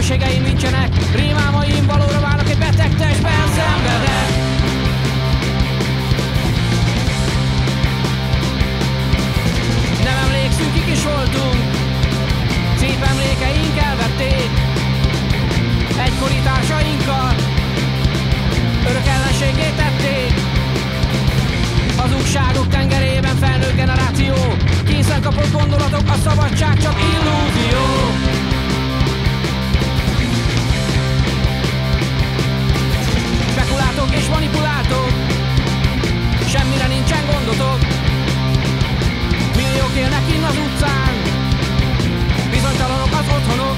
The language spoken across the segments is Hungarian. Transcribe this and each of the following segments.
Lehetőségeim nincsenek, rímámaim valóra válnak, egy beteg testben szenvedek. Nem emlékszünk, kik is voltunk, szép emlékeink elvették egykori társainkat, örök ellenséggé tették. Hazugságok tengerében felnőtt generáció, készen kapott gondolatok, a szabadság csak illúzió. Spekuláltok és manipuláltok, semmire nincsen gondotok. Milliók élnek kinn az utcán, bizonytalanok az otthonok.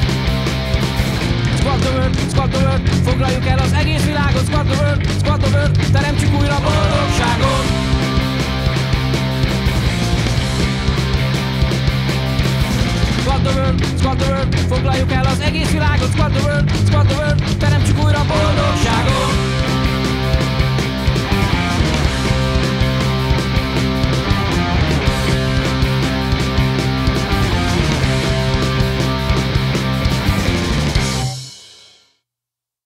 Squad the world, foglaljuk el az egész világot. Squad the world, teremtsük újra boldogságot. Squad the world, foglaljuk el az egész világot. Squad the world, teremtsük újra boldogságot.